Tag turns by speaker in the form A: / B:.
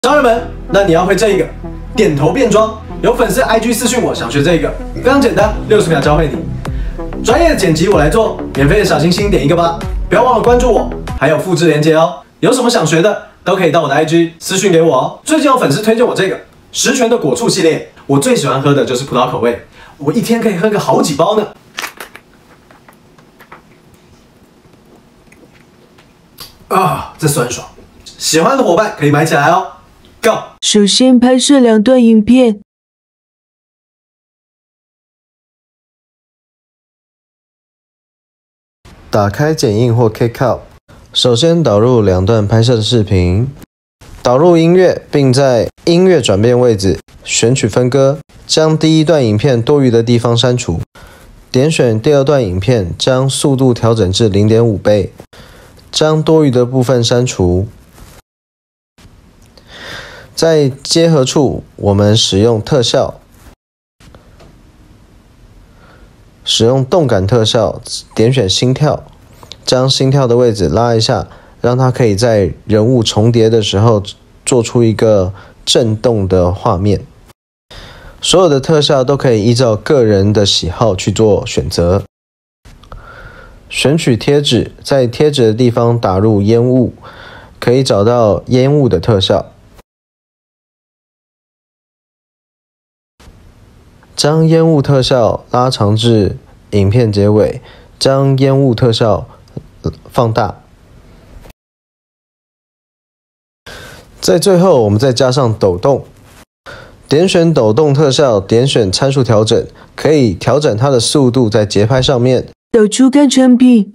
A: 商人们，那你要会这一个点头变装。有粉丝 IG 私讯我想学这个，非常简单，60秒教会你。专业的剪辑我来做，免费的小星星点一个吧，不要忘了关注我，还有复制链接哦。有什么想学的，都可以到我的 IG 私讯给我哦。最近有粉丝推荐我这个十全的果醋系列，我最喜欢喝的就是葡萄口味，我一天可以喝个好几包呢。啊，这酸爽！喜欢的伙伴可以买起来哦。Go！
B: 首先拍摄2段影片。
C: 打开剪映或 KCut， 首先导入2段拍摄的视频，导入音乐，并在音乐转变位置选取分割，将第1段影片多余的地方删除，点选第2段影片，将速度调整至 0.5 倍，将多余的部分删除。在结合处，我们使用特效，使用动感特效，点选心跳，将心跳的位置拉一下，让它可以在人物重叠的时候做出一个震动的画面。所有的特效都可以依照个人的喜好去做选择。选取贴纸，在贴纸的地方打入烟雾，可以找到烟雾的特效。将烟雾特效拉长至影片结尾，将烟雾特效放大。在最后，我们再加上抖动，点选抖动特效，点选参数调整，可以调整它的速度在节拍上面。
B: 导出干成品。